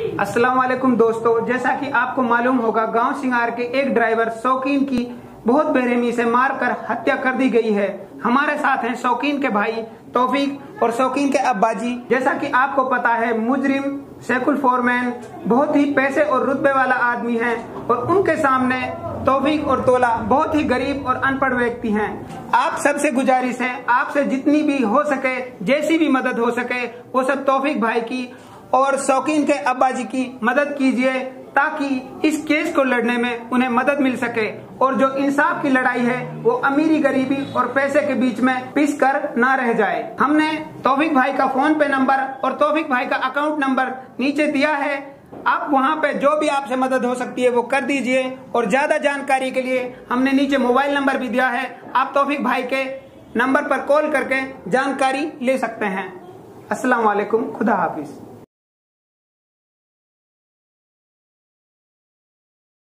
अस्सलाम वालेकुम दोस्तों, जैसा कि आपको मालूम होगा, गांव सिंगार के एक ड्राइवर शौकीन की बहुत बेरहमी से मारकर हत्या कर दी गई है। हमारे साथ हैं शौकीन के भाई तौफीक और शौकीन के अब्बाजी। जैसा कि आपको पता है, मुजरिम शेखुल फोरमैन बहुत ही पैसे और रुतबे वाला आदमी है और उनके सामने तौफीक और तोला बहुत ही गरीब और अनपढ़ व्यक्ति हैं। आप सबसे गुजारिश है, आपसे जितनी भी हो सके, जैसी भी मदद हो सके, वो सब तौफीक भाई की और शौकीन के अब्बाजी की मदद कीजिए, ताकि इस केस को लड़ने में उन्हें मदद मिल सके और जो इंसाफ की लड़ाई है वो अमीरी गरीबी और पैसे के बीच में पिस कर ना रह जाए। हमने तौफीक भाई का फोन पे नंबर और तौफीक भाई का अकाउंट नंबर नीचे दिया है। आप वहां पे जो भी आपसे मदद हो सकती है वो कर दीजिए और ज्यादा जानकारी के लिए हमने नीचे मोबाइल नंबर भी दिया है। आप तौफीक भाई के नंबर पर कॉल करके जानकारी ले सकते हैं। अस्सलाम वालेकुम, खुदा हाफिज।